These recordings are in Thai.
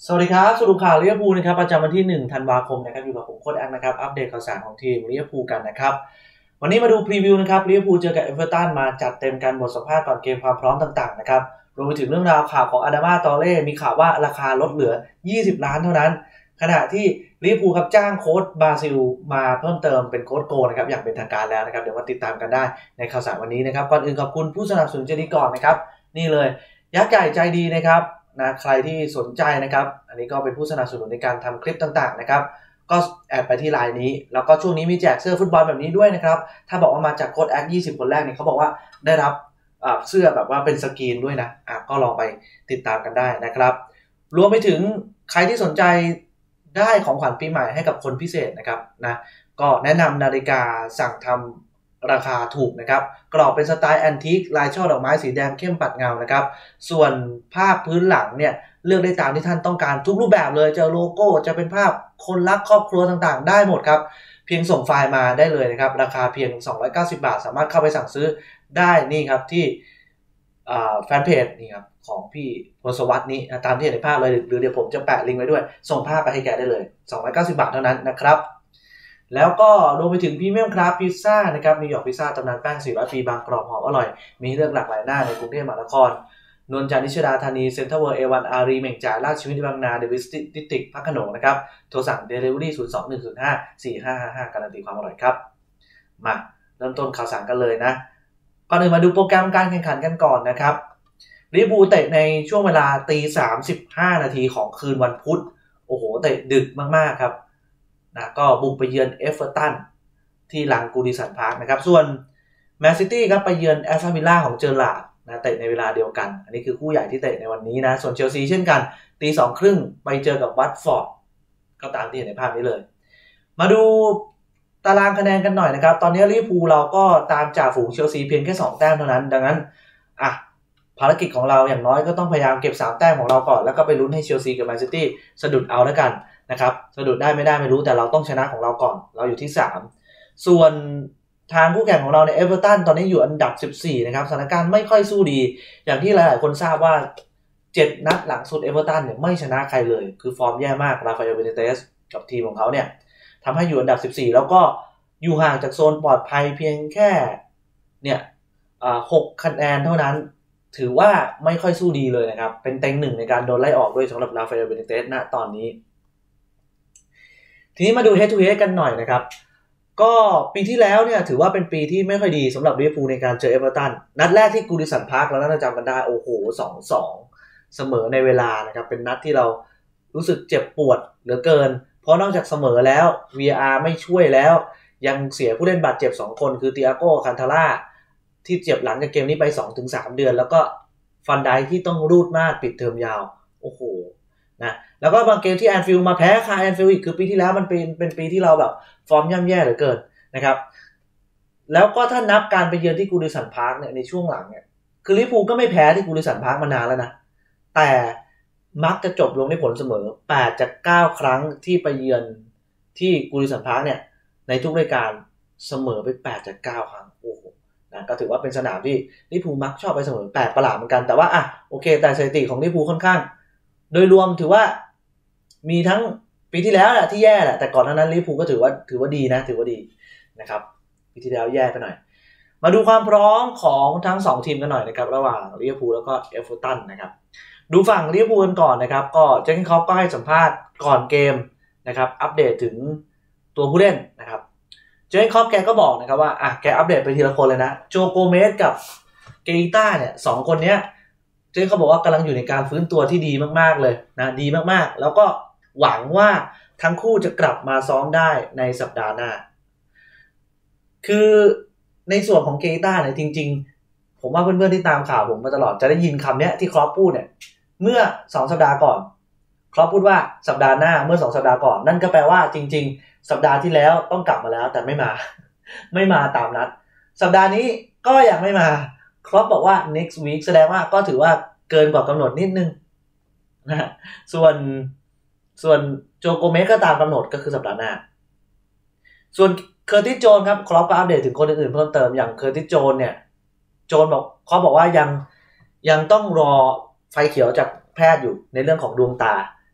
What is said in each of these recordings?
สวัสดีครับสรุปข่าวลิเวอร์พูลนะครับประจำวันที่1ธันวาคมนะครับอยู่กับผมโค้ชแอคนะครับอัปเดตข่าวสารของทีมลิเวอร์พูลกันนะครับวันนี้มาดูพรีวิวนะครับลิเวอร์พูลเจอกับเอเวอร์ตันมาจัดเต็มกันบทสัมภาษณ์ก่อนเกมความพร้อมต่างๆนะครับรวมไปถึงเรื่องราวข่าวของอาดามาตอเล่มีข่าวว่าราคาลดเหลือ20ล้านเท่านั้นขณะที่ลิเวอร์พูลครับจ้างโค้ชบราซิลมาเพิ่มเติมเป็นโค้ชโกนะครับอย่างเป็นทางการแล้วนะครับเดี๋ยวมาติดตามกันได้ในข่าวสารวันนี้นะครับก่อนอื่นขอบคุณผู้สนับสนุนใจดีก่อนนะครับนี่เลยยักษ์ใหญ่ใจดีนะครับใครที่สนใจนะครับอันนี้ก็เป็นผู้สนับสนุนในการทำคลิปต่างๆนะครับก็แอดไปที่ไลน์นี้แล้วก็ช่วงนี้มีแจกเสื้อฟุตบอลแบบนี้ด้วยนะครับถ้าบอกว่ามาจากโค้ดแอด20คนแรกเนี่ยเขาบอกว่าได้รับเสื้อแบบว่าเป็นสกรีนด้วยนะก็ลองไปติดตามกันได้นะครับรวมไปถึงใครที่สนใจได้ของขวัญปีใหม่ให้กับคนพิเศษนะครับนะก็แนะนำนาฬิกาสั่งทำราคาถูกนะครับกรอบเป็นสไตล์แอนทิคลายช่อดอกไม้สีแดงเข้มปัดเงานะครับส่วนภาพพื้นหลังเนี่ยเลือกได้ตามที่ท่านต้องการทุกรูปแบบเลยจะโลโก้จะเป็นภาพคนรักครอบครัวต่างๆได้หมดครับเพียงส่งไฟล์มาได้เลยนะครับราคาเพียง290บาทสามารถเข้าไปสั่งซื้อได้นี่ครับที่แฟนเพจนี่ครับของพี่พลสวัสดิ์นี้ตามที่เห็นในภาพเลยหรือเดี๋ยวผมจะแปะลิงก์ไว้ด้วยส่งภาพไปให้แกได้เลย290บาทเท่านั้นนะครับแล้วก็รวมไปถึงพรีเมียมคราฟต์พิซซ่านะครับนิวยอร์กพิซซ่าตำนานแป้ง400ปีบางกรอบหอมอร่อยมีเลือกหลากหลายหน้าในกรุงเทพมหานครนนทนิชดาธานีเซ็นทรัลเวิลด์A1 อารีเหม่งจ่ายราชวินิตบางนาเดวิสดิสติกพระโขนงนะครับโทรสั่ง Delivery 021054555การันตีความอร่อยครับมาเริ่มต้นข่าวสารกันเลยนะก่อนอื่นมาดูโปรแกรมการแข่งขันกันก่อนนะครับลิเวอร์พูลเตะในช่วงเวลา 15:35 นาทีของคืนวันพุธโอ้โหเตะดึกมากๆครับนะก็บุกไปเยือนเอเวอร์ตันที่ลานกูดิสันพาร์คนะครับส่วนแมนซิตี้ครับไปเยือนแอสตันวิลล่าของเจอร์ราร์ดนะเตะในเวลาเดียวกันอันนี้คือคู่ใหญ่ที่เตะในวันนี้นะส่วนเชลซีเช่นกัน 2:30 ไปเจอกับวัตฟอร์ดก็ตามที่เห็นในภาพนี้เลยมาดูตารางคะแนนกันหน่อยนะครับตอนนี้ลิเวอร์พูลเราก็ตามจ่าฝูงเชลซีเพียงแค่2แต้มเท่านั้นดังนั้นภารกิจของเราอย่างน้อยก็ต้องพยายามเก็บ3แต้มของเราก่อนแล้วก็ไปลุ้นให้เชลซีกับแมนซิตี้สะดุดเอาแล้วกันนะครับสะดุดได้ไม่ได้ไม่รู้แต่เราต้องชนะของเราก่อนเราอยู่ที่3ส่วนทางคู่แข่งของเราในเอเวอร์ตันตอนนี้อยู่อันดับ14นะครับสถานการณ์ไม่ค่อยสู้ดีอย่างที่หลายๆคนทราบว่า7นัดหลังสุดเอเวอร์ตันเนี่ยไม่ชนะใครเลยคือฟอร์มแย่มากราฟาเอล เบเนเตสกับทีมของเขาเนี่ยทำให้อยู่อันดับ14แล้วก็อยู่ห่างจากโซนปลอดภัยเพียงแค่เนี่ย6คะแนนเท่านั้นถือว่าไม่ค่อยสู้ดีเลยนะครับเป็นเต็งหนึ่งในการโดนไล่ออกด้วยสำหรับราฟาเอล เบเนเตสณตอนนี้ทีนี้มาดู head to head กันหน่อยนะครับก็ปีที่แล้วเนี่ยถือว่าเป็นปีที่ไม่ค่อยดีสำหรับลิเวอร์พูลในการเจอเอเวอร์ตันนัดแรกที่กูดิสันพาร์คเราน่าจะจำกันได้โอ้โห 2-2 เสมอในเวลานะครับเป็นนัดที่เรารู้สึกเจ็บปวดเหลือเกินเพราะนอกจากเสมอแล้ว VAR ไม่ช่วยแล้วยังเสียผู้เล่นบาดเจ็บ2คนคือติอาโก้คันทาร่าที่เจ็บหลังจากเกมนี้ไป 2-3 เดือนแล้วก็ฟันไดที่ต้องรูดม่านปิดเทอมยาวโอ้โหนะแล้วก็บางเกมที่แอนฟิลด์มาแพ้คาแอนฟิลด์อีกคือปีที่แล้วมันเป็นปีที่เราแบบฟอร์มย่ำแย่เหลือเกินนะครับแล้วก็ถ้านับการไปเยือนที่กูดิสันพาร์คเนี่ยในช่วงหลังเนี่ยคือลิเวอร์พูลก็ไม่แพ้ที่กูดิสันพาร์คมานานแล้วนะแต่มักจะจบลงในผลเสมอ8จาก9ครั้งที่ไปเยือนที่กูดิสันพาร์คเนี่ยในทุกรายการเสมอไป8จาก9ครั้งโอ้โหนะก็ถือว่าเป็นสนามที่ลิเวอร์พูลมักชอบไปเสมอ8ประหลาดเหมือนกันแต่ว่าโอเคแต่สถิติของลิเวอร์พูลค่อนข้างโดยรวมถือว่ามีทั้งปีที่แล้วแหละที่แย่แหละแต่ก่อนหน้านั้นลิเวอร์พูลก็ถือว่าดีนะถือว่าดีนะครับปีที่แล้วแย่ไปหน่อยมาดูความพร้อมของทั้ง2ทีมกันหน่อยนะครับระหว่างลิเวอร์พูลแล้วก็เอเวอร์ตันนะครับดูฝั่งลิเวอร์พูลกันก่อนนะครับก็เจอร์เก้นคล็อปก็ให้สัมภาษณ์ก่อนเกมนะครับอัปเดตถึงตัวผู้เล่นนะครับเจอร์เก้นคล็อปแกก็บอกนะครับว่าแกอัปเดตไปทีละคนเลยนะโจโกเมสกับเกอิต้าเนี่ย2คนเนี้ยเจเขาบอกว่ากำลังอยู่ในการฟื้นตัวที่ดีมากๆเลยนะดีมากๆแล้วก็หวังว่าทั้งคู่จะกลับมาซ้อมได้ในสัปดาห์หน้าคือในส่วนของเกต้าเนี่ยจริงๆผมว่าเพื่อนๆที่ตามข่าวผมมาตลอดจะได้ยินคำนี้ที่ครอปพูดเนี่ยเมื่อ2สัปดาห์ก่อนครอปพูดว่าสัปดาห์หน้าเมื่อ2สัปดาห์ก่อนนั่นก็แปลว่าจริงๆสัปดาห์ที่แล้วต้องกลับมาแล้วแต่ไม่มาตามนัดสัปดาห์นี้ก็ยังไม่มาครอปบอกว่า next week แสดงว่าก็ถือว่าเกินกว่ากำหนดนิดนึงนะส่วนโจโกเมสก็ตามกำหนดก็คือสัปดาห์หน้าส่วนเคอร์ติสโจนครับครอปก็อัปเดตถึงคนอื่นๆเพิ่มเติมอย่างเคอร์ติสโจนเนี่ยโจนบอกเขาบอกว่ายังต้องรอไฟเขียวจากแพทย์อยู่ในเรื่องของดวงตา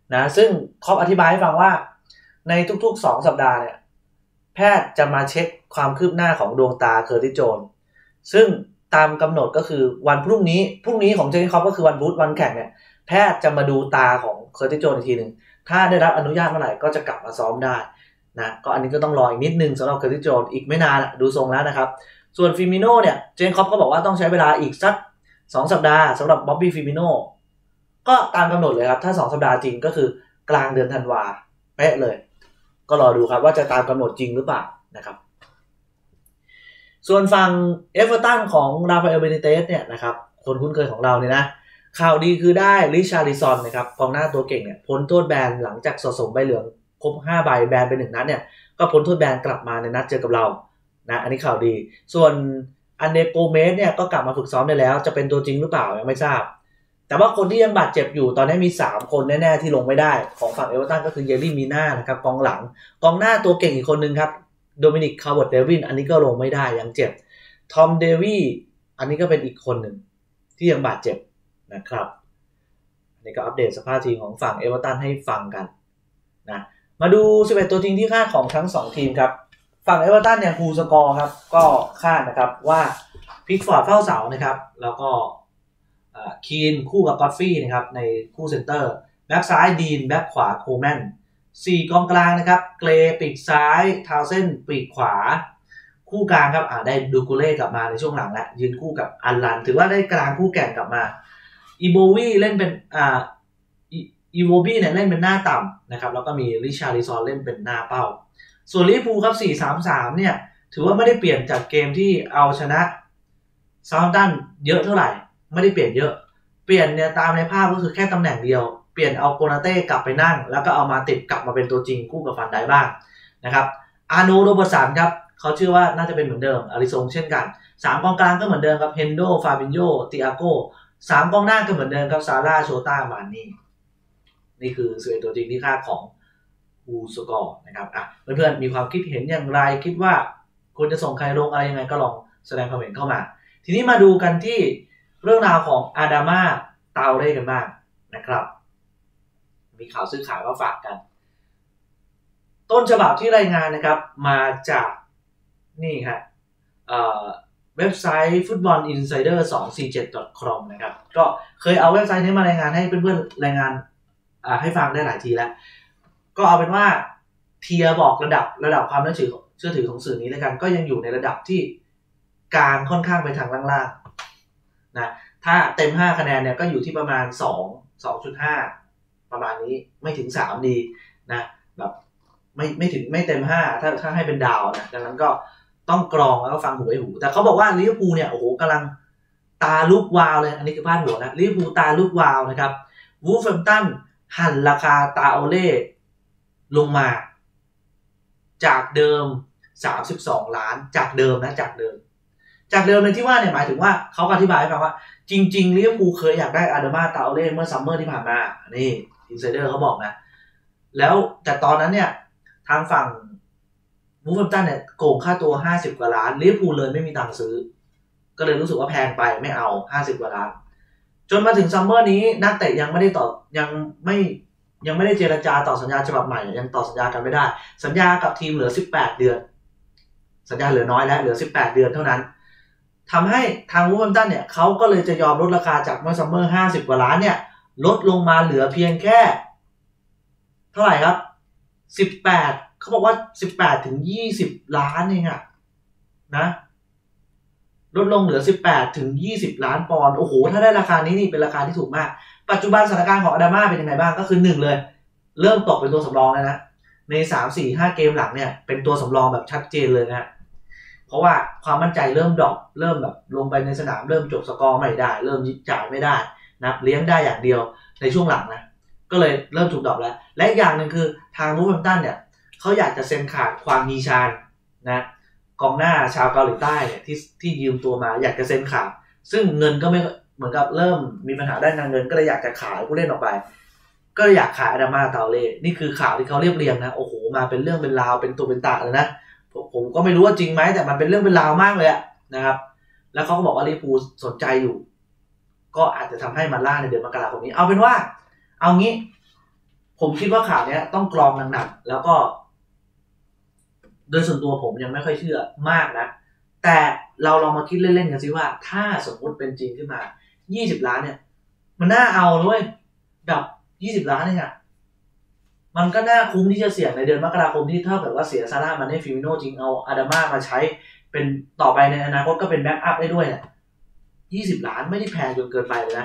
นะซึ่งครอปอธิบายให้ฟังว่าในทุกๆ2สัปดาห์เนี่ยแพทย์จะมาเช็คความคืบหน้าของดวงตาเคอร์ติสโจนส์ซึ่งตามกำหนดก็คือวันพรุ่งนี้ของเจอร์เก้นคล็อปก็คือวันพุธวันแข่งเนี่ยแพทย์จะมาดูตาของเคอร์ติสโจนส์อีกทีนึงถ้าได้รับอนุญาตเมื่อไหร่ก็จะกลับมาซ้อมได้นะก็อันนี้ก็ต้องรออีกนิดนึงสำหรับเคอร์ติสโจนส์อีกไม่นานดูทรงแล้วนะครับส่วนฟิมิโน่เนี่ยเจอร์เก้นคล็อปก็บอกว่าต้องใช้เวลาอีกสัก2สัปดาห์สำหรับบ๊อบบี้ฟิมิโน่ก็ตามกำหนดเลยครับถ้า2สัปดาห์จริงก็คือกลางเดือนธันวาเป๊ะเลยก็รอดูครับว่าจะตามกำหนดจริงหรือเปล่านะครับส่วนฝั่งเอเวอร์ตันของราฟาเอลเบนิเตสเนี่ยนะครับคนคุ้นเคยของเราเนี่ยนะข่าวดีคือได้ริชาร์ลิซอนนะครับกองหน้าตัวเก่งเนี่ยพ้นโทษแบนหลังจากสะสมใบเหลืองครบ5ใบแบนไป1นัดเนี่ยก็พ้นโทษแบนกลับมาในนัดเจอกับเรานะอันนี้ข่าวดีส่วนอันเดโกเมสเนี่ยก็กลับมาฝึกซ้อมได้แล้วจะเป็นตัวจริงหรือเปล่ายังไม่ทราบแต่ว่าคนที่ยังบาดเจ็บอยู่ตอนนี้มี3คนแน่ๆที่ลงไม่ได้ของฝั่งเอเวอร์ตันก็คือเยลลี่มีน่านะครับกองหลังกองหน้าตัวเก่งอีกคนนึงครับโดมินิกคาร์วอร์ดเดวินอันนี้ก็ลงไม่ได้ยังเจ็บทอมเดวี่อันนี้ก็เป็นอีกคนหนึ่งที่ยังบาดเจ็บนะครับอันนี้ก็อัปเดตสภาพทีมของฝั่งเอเวอร์ตันให้ฟังกันนะมาดู11ตัวจริงที่คาดของทั้ง2ทีมครับฝั่งเอเวอร์ตันเนี่ยฮูสกอร์ครับก็คาดนะครับว่าพิกฟอร์ดเฝ้าเสานะครับแล้วก็คีนคู่กับกอตฟี่นะครับในคู่เซนเตอร์แบ็กซ้ายดีนแบ็กขวาโคแมน4กองกลางนะครับเกรปีกซ้ายทาวเซนปีกขวาคู่กลางครับได้ดูกูเล่กลับมาในช่วงหลังแล้วยืนคู่กับอัลลันถือว่าได้กลางคู่แข่งกลับมาอีโบวีเล่นเป็นอีโวบี้เนี่ยเล่นเป็นหน้าต่ำนะครับแล้วก็มีริชาร์ลิซอนเล่นเป็นหน้าเป้าส่วนลิเวอร์พูลครับ 4-3-3 เนี่ยถือว่าไม่ได้เปลี่ยนจากเกมที่เอาชนะเซาท์แฮมป์ตันเยอะเท่าไหร่ไม่ได้เปลี่ยนเยอะเปลี่ยนเนี่ยตามในภาพก็คือแค่ตำแหน่งเดียวเปลี่ยนเอาโกนาเต้กลับไปนั่งแล้วก็เอามาติดกลับมาเป็นตัวจริงคู่กับฟันไดบ้างนะครับอาร์โน โรเบอร์สันครับเขาเชื่อว่าน่าจะเป็นเหมือนเดิมอาริซงเช่นกัน3กองกลางก็เหมือนเดิมครับเฮนโดฟาบินโญติอาโก้3กองหน้าก็เหมือนเดิมครับซาร่าโชต้ามานี่นี่คือ11ตัวจริงที่คาดของฮูสกอร์นะครับเพื่อนๆมีความคิดเห็นอย่างไรคิดว่าควรจะส่งใครลงอะไรยังไงก็ลองแสดงความเห็นเข้ามาทีนี้มาดูกันที่เรื่องราวของอาดามาตาเร่กันบ้างนะครับมีข่าวซื้อขายมาฝากกันต้นฉบับที่รายงานนะครับมาจากนี่ครับเว็บไซต์ฟุตบอลอินไซเดอร์247.com นะครับก็เคยเอาเว็บไซต์นี้มารายงานให้เพื่อนๆรายงานให้ฟังได้หลายทีแล้วก็เอาเป็นว่าเทียร์บอกระดับความเชื่อถือของสื่อนี้แล้วกันก็ยังอยู่ในระดับที่กลางค่อนข้างไปทางล่างๆนะถ้าเต็ม5คะแนนเนี่ยก็อยู่ที่ประมาณ2.5 ประมาณนี้ไม่ถึง3ดีนะแบบไม่ถึงไม่เต็ม5ถ้าให้เป็นดาวนะดังนั้นก็ต้องกรองแล้วก็ฟังหูไว้หูแต่เขาบอกว่าลิเวอร์พูลเนี่ยโอ้โหกำลังตาลุกวาวเลยอันนี้คือพาดหัวนะลิเวอร์พูลตาลุกวาวนะครับวูฟแฮมป์ตันหั่นราคาตาโอเล่ลงมาจากเดิม32ล้านจากเดิมนะจากเดิมในที่ว่าเนี่ยหมายถึงว่าเขาอธิบายให้ฟังว่าจริงๆลิเวอร์พูลเคยอยากได้อาดามาตาโอเล่เมื่อซัมเมอร์ที่ผ่านมานี่อินไซเดอร์เขาบอกนะแล้วแต่ตอนนั้นเนี่ยทางฝั่งวูฟแฮมป์ตันเนี่ยโกงค่าตัว50กว่าล้านลิเวอร์พูลเลยไม่มีตังค์ซื้อก็เลยรู้สึกว่าแพงไปไม่เอา50กว่าล้านจนมาถึงซัมเมอร์นี้นักเตะยังไม่ได้เจรจาต่อสัญญาฉบับใหม่ยังต่อสัญญากันไม่ได้สัญญากับทีมเหลือ18เดือนสัญญาเหลือน้อยแล้วเหลือ18เดือนเท่านั้นทำให้ทางวูฟแฮมป์ตันเนี่ยเขาก็เลยจะยอมลดราคาจากเมื่อซัมเมอร์50กว่าล้านเนี่ยลดลงมาเหลือเพียงแค่เท่าไหร่ครับ18เขาบอกว่า18ถึง20ล้านเองอะนะลดลงเหลือ18ถึง20ล้านปอนด์โอ้โหถ้าได้ราคานี้นี่เป็นราคาที่ถูกมากปัจจุบันสถานการณ์ของอาดาม่าเป็นยังไงบ้างก็คือ1เลยเริ่มตกเป็นตัวสำรองแล้วนะใน 3-4-5 เกมหลังเนี่ยเป็นตัวสำรองแบบชัดเจนเลยนะเพราะว่าความมั่นใจเริ่มดรอปเริ่มแบบลงไปในสนามเริ่มจบสกอร์ไม่ได้เริ่มยิงจ่ายไม่ได้นะเลี้ยงได้อย่างเดียวในช่วงหลังนะก็เลยเริ่มถูกดรอปแล้วและอีกอย่างนึงคือทางวูฟแฮมป์ตันเนี่ยเขาอยากจะเซ็นขาดความมีชาญนะกองหน้าชาวเกาหลีใต้เนี่ยที่ยืมตัวมาอยากจะเซ็นขาดซึ่งเงินก็ไม่เหมือนกับเริ่มมีปัญหาด้านการเงินก็เลยอยากจะขายผู้เล่นออกไปก็อยากขายอาดามาตาเล่นี่คือข่าวที่เขาเรียบเรียงนะโอ้โหมาเป็นเรื่องเป็นราวเป็นตัวเป็นตะเลยนะผมก็ไม่รู้ว่าจริงไหมแต่มันเป็นเรื่องเป็นราวมากเลยนะครับแล้วเขาก็บอกว่าลิเวอร์พูลสนใจอยู่ก็อาจจะทำให้มาล่าในเดือนมกราคมนี้เอาเป็นว่าเอางี้ผมคิดว่าข่าวนี้ต้องกรองหนักๆแล้วก็โดยส่วนตัวผมยังไม่ค่อยเชื่อมากนะแต่เราลองมาคิดเล่นๆกันสิว่าถ้าสมมติเป็นจริงขึ้นมา20 ล้านเนี่ยมันน่าเอาด้วยแบบ20 ล้านเนี่ยมันก็น่าคุ้มที่จะเสี่ยงในเดือนมกราคมที่เท่ากับว่าเสียซาร่ามันให้ฟิมิโน่จริงเอาอาดาม่ามาใช้เป็นต่อไปในอนาคตก็เป็นแบ็กอัพได้ด้วยเนี่ย20 ล้านไม่ได้แพงจนเกินไปเลยนะ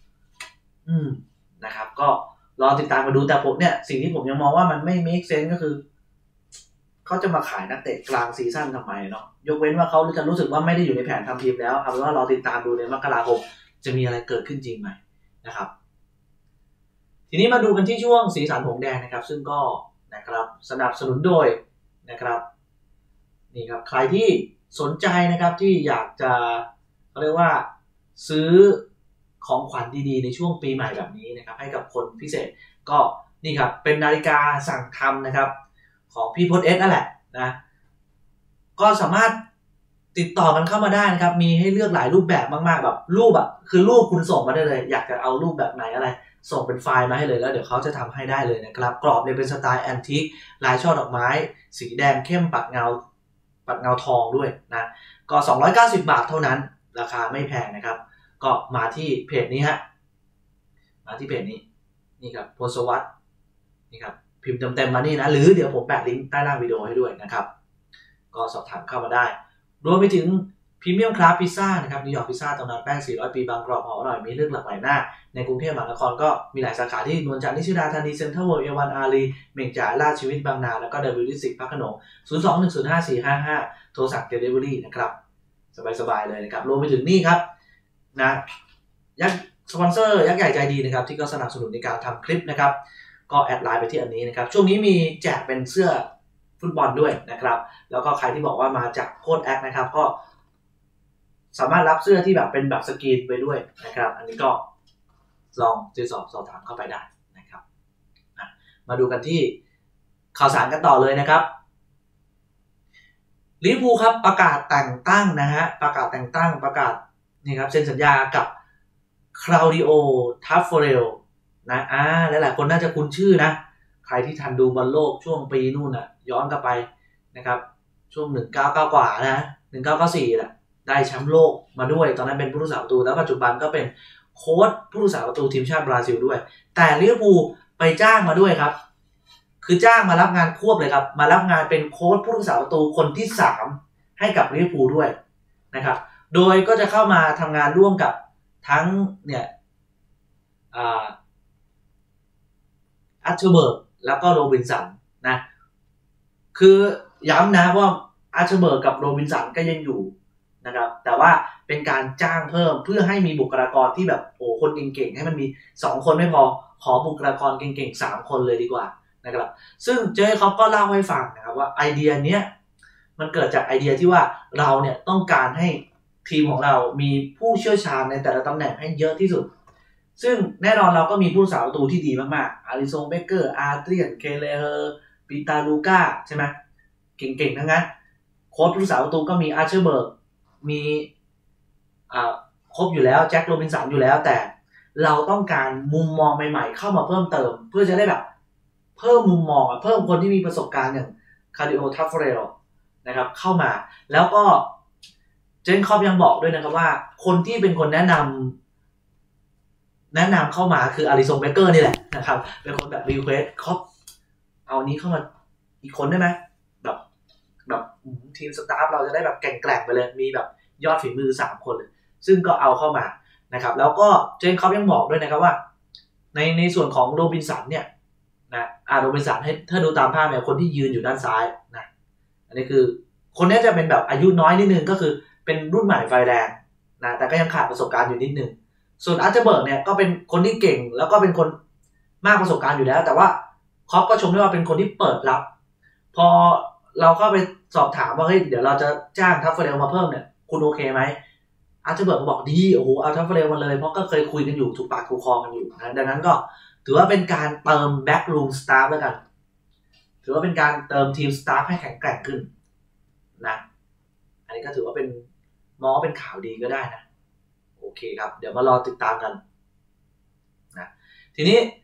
นะครับก็รอติดตามมาดูแต่ผมเนี่ยสิ่งที่ผมยังมองว่ามันไม่ make sense ก็คือเขาจะมาขายนักเตะกลางซีซั่นทำไมเนาะยกเว้นว่าเขาจะรู้สึกว่าไม่ได้อยู่ในแผนทำทีมแล้วเอาเป็นว่ารอติดตามดูในมกราคมจะมีอะไรเกิดขึ้นจริงไหมนะครับทีนี้มาดูกันที่ช่วงสีสันหงแดงนะครับซึ่งก็นะครับสนับสนุนโดยนะครับนี่ครับใครที่สนใจนะครับที่อยากจะเขาเรียกว่าซื้อของขวัญดีๆในช่วงปีใหม่แบบนี้นะครับให้กับคนพิเศษก็นี่ครับเป็นนาฬิกาสั่งทำนะครับของพี่พจน์เอสนั่นแหละนะก็สามารถติดต่อกันเข้ามาได้นะครับมีให้เลือกหลายรูปแบบมากๆแบบรูปอ่ะคือรูปคุณส่งมาได้เลยอยากจะเอารูปแบบไหนอะไรส่งเป็นไฟล์มาให้เลยแล้วเดี๋ยวเขาจะทำให้ได้เลยนะครับกรอบเนี่ยเป็นสไตล์แอนทิคลายช่อดอกไม้สีแดงเข้มปัดเงาทองด้วยนะก็290 บาทเท่านั้นราคาไม่แพงนะครับก็มาที่เพจนี้ฮะมาที่เพจนี้นี่ครับพลสวัสดิ์นี่ครับพิมพ์เต็มๆมานี่นะหรือเดี๋ยวผมแปะลิงก์ใต้ล่างวิดีโอให้ด้วยนะครับก็สอบถามเข้ามาได้รวมไปถึงพรีเมียมคราฟพิซซ่านะครับนิวยอร์กพิซซ่าตำนานแป้ง400 ปีบางกรอบหอมอร่อยมีเรื่องหลากหลายหน้าในกรุงเทพมหานครก็มีหลายสาขาที่นวลจันทร์นิชิดาธานีเซ็นทรัลเวิลด์เอวันอารีเม่งจ่าราชชีวิตบางนาแล้วก็ W10 พระโขนง02-105-455โทรสั่งเดลิเวอรี่นะครับสบายๆเลยนะครับรวมไปถึงนี่ครับนะยักษ์สปอนเซอร์ยักษ์ใหญ่ใจดีนะครับที่ก็สนับสนุนในการทำคลิปนะครับก็แอดไลน์ไปที่อันนี้นะครับช่วงนี้มีแจกเป็นเสื้อฟุตบอลด้วยนะครับแล้วก็ใครที่บอกว่ามาจากโค้ดแอคนะครับก็สามารถรับเสื้อที่แบบเป็นแบบสกรีนไปด้วยนะครับอันนี้ก็ลองสอบถามเข้าไปได้นะครับมาดูกันที่ข่าวสารกันต่อเลยนะครับลิเวอร์พูลครับประกาศแต่งตั้งนะฮะประกาศนี่ครับเซ็นสัญญากับคลาวดิโอทัฟเฟเรลนะหลายๆคนน่าจะคุ้นชื่อนะใครที่ทันดูบอลโลกช่วงปีนู่นน่ะย้อนกลับไปนะครับช่วง1999กว่านะ1994แหละได้แชมป์โลกมาด้วยตอนนั้นเป็นผู้รักษาประตูแล้วปัจจุบันก็เป็นโค้ชผู้รักษาประตูทีมชาติบราซิลด้วยแต่ลิเวอร์พูลไปจ้างมาด้วยครับคือจ้างมารับงานควบเลยครับมารับงานเป็นโค้ชผู้รักษาประตูคนที่3ให้กับลิเวอร์พูลด้วยนะครับโดยก็จะเข้ามาทำงานร่วมกับทั้งเนี่ยอัชเชอร์เบิร์กแล้วก็โรบินสันนะคือย้ำนะว่าอัชเชอร์เบิร์กกับโรบินสันก็ยังอยู่นะครับแต่ว่าเป็นการจ้างเพิ่มเพื่อให้มีบุคลากรที่แบบคนเก่งๆให้มันมี2คนไม่พอขอบุคลากรเก่งๆ3คนเลยดีกว่านะครับซึ่งเจคอบก็เล่าให้ฟังนะครับว่าไอเดียเนี้ยมันเกิดจากไอเดียที่ว่าเราเนี่ยต้องการให้ทีมของเรามีผู้เชี่ยวชาญในแต่ละตำแหน่งให้เยอะที่สุดซึ่งแน่นอนเราก็มีผู้รักษาประตูที่ดีมากๆอาริโซเบเกอร์อาร์เตรียนเคเลเฮอร์ปิตาลูก้าใช่ไหมเก่งๆทั้งนั้นโค้ชผู้รักษาประตูก็มีอาร์เชอร์เบิร์กมีครบอยู่แล้วแจ็คโรบินสันอยู่แล้วแต่เราต้องการมุมมองใหม่ๆเข้ามาเพิ่มเติมเพื่อจะได้แบบเพิ่มมุมมองเพิ่มคนที่มีประสบการณ์อย่างคาร์ดิโอทัฟเฟเรลนะครับเข้ามาแล้วก็เจนคอบยังบอกด้วยนะครับว่าคนที่เป็นคนแนะนำเข้ามาคืออาริโซเบเกอร์นี่แหละนะครับเป็นคนแบบรีเควสคอบเอานี้เข้ามาอีกคนได้ไหมแบบทีมสตาฟเราจะได้แบบแกร่งๆไปเลยมีแบบยอดฝีมือ3คนเลยซึ่งก็เอาเข้ามานะครับแล้วก็เจนคอบยังบอกด้วยนะครับว่าในส่วนของโรบินสันเนี่ยนะโรบินสันให้ถ้าดูตามภาพเนี่ยคนที่ยืนอยู่ด้านซ้ายนะอันนี้คือคนนี้จะเป็นแบบอายุน้อยนิดนึงก็คือเป็นรุ่นใหม่ไฟแรงนะแต่ก็ยังขาดประสบการณ์อยู่นิดนึงส่วนอาร์เจเบิร์กเนี่ยก็เป็นคนที่เก่งแล้วก็เป็นคนมากประสบการณ์อยู่แล้วแต่ว่าคอปก็ชมได้ว่าเป็นคนที่เปิดรับพอเราเข้าไปสอบถามว่าเฮ้ยเดี๋ยวเราจะจ้างทัฟเฟเรลมาเพิ่มเนี่ยคุณโอเคไหมอาร์เจเบิร์กก็บอกดีโอ้โหเอาทัฟเฟเรลมาเลยเพราะก็เคยคุยกันอยู่ถูกปากถูกคอกันอยู่นะดังนั้นก็ถือว่าเป็นการเติมแบ็กรูมสตาฟแล้วกันถือว่าเป็นการเติมทีมสตาฟให้แข็งแกร่งขึ้นนะอันนี้ก็ถือว่าเป็นมองเป็นข่าวดีก็ได้นะโอเคครับเดี๋ยวมารอติดตามกันนะทีนี้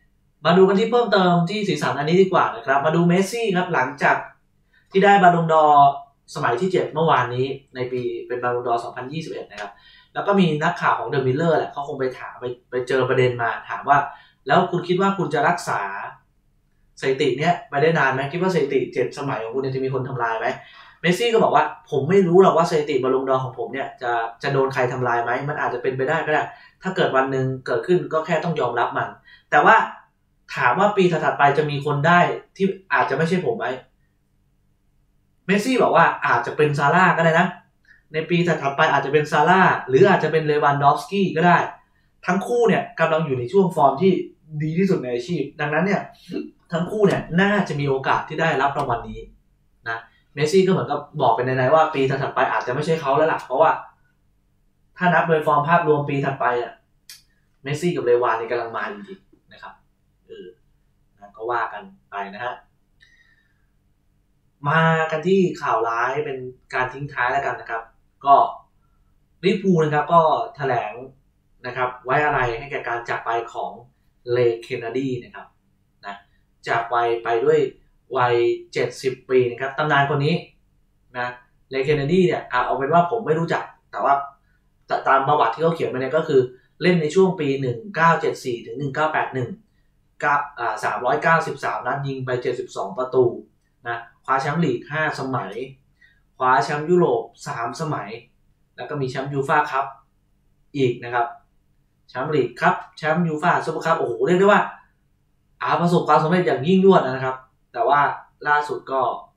มาดูกันที่เพิ่มเติมที่สีสันอันนี้ดีกว่านะครับมาดูเมสซี่ครับหลังจากที่ได้บาลงดอร์สมัยที่7เมื่อวานนี้ในปีเป็นบาลงดอร์2021นะครับแล้วก็มีนักข่าวของเดอะมิลเลอร์แหละเขาคงไปถามไปเจอประเด็นมาถามว่าแล้วคุณคิดว่าคุณจะรักษาสถิติเนี้ยไปได้นานไหมคิดว่าสถิติ7สมัยของคุณจะมีคนทำลายไหมเมสซี่ก็บอกว่าผมไม่รู้หรอกว่าสถิติบาลงดอร์ของผมเนี่ยจะโดนใครทำลายไหมมันอาจจะเป็นไปได้ก็ได้ถ้าเกิดวันหนึ่งเกิดขึ้นก็แค่ต้องยอมรับมันแต่ว่าถามว่าปีถัดไปจะมีคนได้ที่อาจจะไม่ใช่ผมไหมเมสซี่บอกว่าอาจจะเป็นซาร่าก็ได้นะในปีถัดไปอาจจะเป็นซาร่าหรืออาจจะเป็นเลวันดอฟสกี้ก็ได้ทั้งคู่เนี่ยกำลังอยู่ในช่วงฟอร์มที่ดีที่สุดในอาชีพดังนั้นเนี่ยทั้งคู่เนี่ยน่าจะมีโอกาสที่ได้รับรางวัลนี้นะเมสซี่ก็เหมือนกับบอกเป็นในๆว่าปีถัดไปอาจจะไม่ใช่เขาแล้วล่ะเพราะว่าถ้านับโดยฟอร์มภาพรวมปีถัดไปอ่ะเมสซี่กับเลวานนี่กำลังมาจริงๆนะครับก็ว่ากันไปนะฮะมากันที่ข่าวร้ายเป็นการทิ้งท้ายแล้วกันนะครับก็ลิเวอร์พูลนะครับก็แถลงนะครับไว้อะไรให้แก่การจากไปของเลเคนเนดีนะครับนะจากไปด้วยวัย70ปีนะครับตำนานคนนี้นะเลเคนเนดีเนี่ยเอาเป็นว่าผมไม่รู้จักแต่ว่าตามประวัติที่เขาเขียนมาเนี่ยก็คือเล่นในช่วงปี1974ถึง1981กับ393นัดยิงไป72ประตูนะคว้าแชมป์ลีก5สมัยคว้าแชมป์ยุโรป3สมัยแล้วก็มีแชมป์ยูฟ่าคัพอีกนะครับแชมป์ลีกครับแชมป์ยูฟ่าซุปเปอร์คัพโอ้โหเรียกได้ว่าประสบความสำเร็จอย่างยิ่งยวดนะครับแต่ว่าล่าสุดก็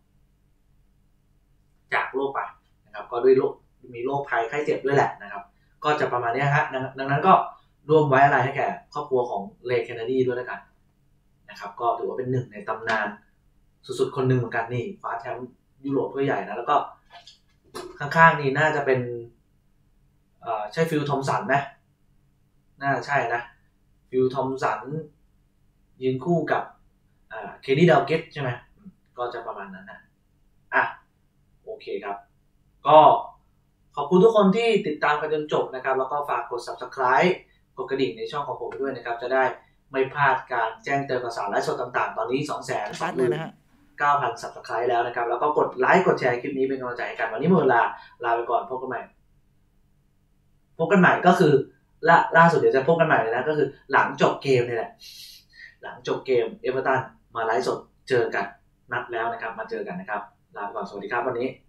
จากโลกไปนะครับก็ด้วยมีโรคภัยไข้เจ็บด้วยแหละนะครับก็จะประมาณนี้ฮะดังนั้นก็ร่วมไว้อะไรให้แก่ครอบครัวของเลเคนเนดีด้วยแล้วกันนะครับก็ถือว่าเป็นหนึ่งในตำนานสุดๆคนหนึ่งเหมือนกันนี่คว้าแชมป์ยุโรปถ้วยใหญ่นะแล้วก็ข้างๆนี่น่าจะเป็นใช่ฟิลทอมสันไหมน่าใช่นะฟิลทอมสันยืนคู่กับเคดี้ดาวเกตใช่ไหมก็จะประมาณนั้นนะโอเคครับก็ขอบคุณทุกคนที่ติดตามกันจนจบนะครับแล้วก็ฝากกด Subscribe กดกระดิ่งในช่องของผมด้วยนะครับจะได้ไม่พลาดการแจ้งเตือนข่าวสารไลฟ์สดต่างๆตอนนี้ 229,000 Subscribe แล้วนะครับแล้วก็กดไลค์กดแชร์คลิปนี้เป็นกำลังใจให้กันวันนี้หมดเวลาลาไปก่อนพบกันใหม่ก็คือล่าสุดเดี๋ยวจะพบกันใหม่เลยนะก็คือหลังจบเกมนี่แหละหลังจบเกมเอเวอร์ตันมาไลฟ์สดเจอกันนัดแล้วนะครับมาเจอกันนะครับลาไปก่อนสวัสดีครับวันนี้